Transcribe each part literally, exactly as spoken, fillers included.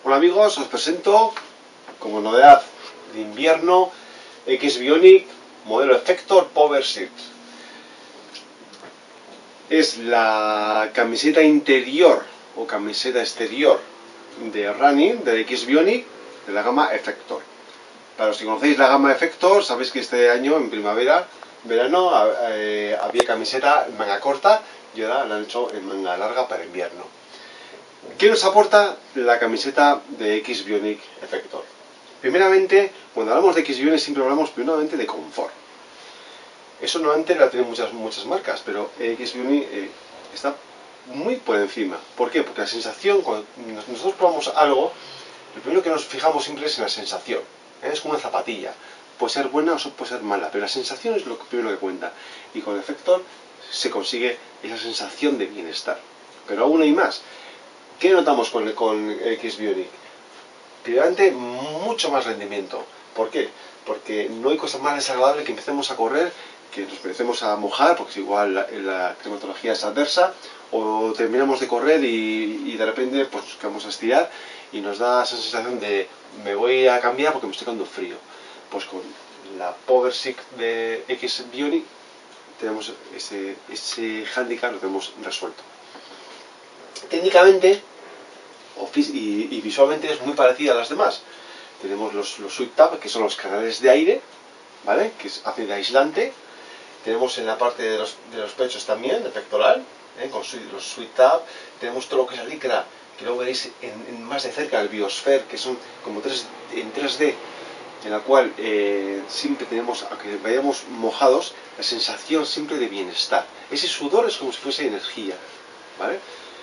Hola amigos, os presento como novedad de invierno X-Bionic modelo Effector Power Shirt. Es la camiseta interior o camiseta exterior de running del X-Bionic de la gama Effector. Para los que conocéis la gama Effector, sabéis que este año en primavera, verano, eh, había camiseta en manga corta y ahora la han hecho en manga larga para invierno. ¿Qué nos aporta la camiseta de X-Bionic Effector? Primeramente, cuando hablamos de X-Bionic siempre hablamos primeramente de confort. Eso normalmente la tienen muchas, muchas marcas, pero X-Bionic eh, está muy por encima. ¿Por qué? Porque la sensación, cuando nosotros probamos algo, lo primero que nos fijamos siempre es en la sensación. ¿eh? Es como una zapatilla. Puede ser buena o puede ser mala, pero la sensación es lo primero que cuenta. Y con Effector se consigue esa sensación de bienestar. Pero aún hay más. ¿Qué notamos con, con X-Bionic? Primeramente, mucho más rendimiento. ¿Por qué? Porque no hay cosa más desagradable que empecemos a correr, que nos empecemos a mojar, porque igual la, la climatología es adversa, o terminamos de correr y, y de repente pues nos quedamos a estirar y nos da esa sensación de me voy a cambiar porque me estoy quedando frío. Pues con la Power Shirt de X-Bionic tenemos ese, ese handicap, lo tenemos resuelto. Técnicamente y, y visualmente es muy parecida a las demás. Tenemos los, los sweep tab, que son los canales de aire, ¿vale? Que hacen de aislante. Tenemos en la parte de los, de los pechos también, de pectoral, ¿eh? Con los sweep tab. Tenemos todo lo que es la licra, que luego veréis en, en más de cerca, el Biosphere, que son como tres, en tres D, en la cual eh, siempre tenemos, aunque vayamos mojados, la sensación siempre de bienestar. Ese sudor es como si fuese energía, ¿vale?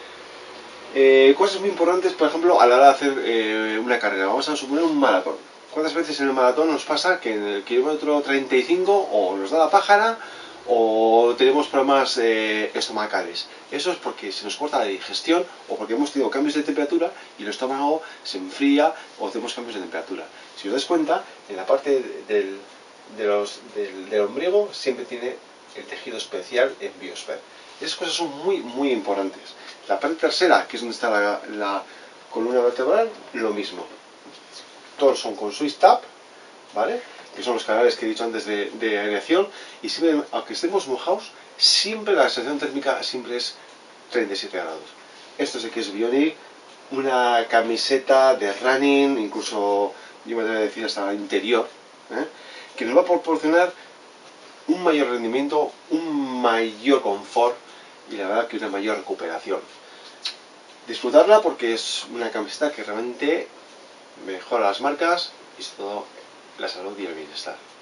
Eh, cosas muy importantes, por ejemplo, a la hora de hacer eh, una carrera. Vamos a suponer un maratón. ¿Cuántas veces en el maratón nos pasa que en el kilómetro treinta y cinco o nos da la pájara o tenemos problemas eh, estomacales? Eso es porque se nos corta la digestión o porque hemos tenido cambios de temperatura y el estómago se enfría o hacemos cambios de temperatura. Si os dais cuenta, en la parte del, de los, del, del ombligo siempre tiene el tejido especial en Biosphere. Esas cosas son muy, muy importantes. La parte trasera, que es donde está la, la columna vertebral, lo mismo. Todos son con Swiss Tap, ¿vale? Que son los canales que he dicho antes de, de aireación. Y siempre, aunque estemos mojados, siempre la sensación térmica siempre es treinta y siete grados. Esto es X-Bionic, una camiseta de running, incluso yo me atrevo a decir hasta interior, ¿eh? Que nos va a proporcionar un mayor rendimiento, un mayor confort y la verdad que una mayor recuperación. Disfrutarla porque es una camiseta que realmente mejora las marcas y sobre todo la salud y el bienestar.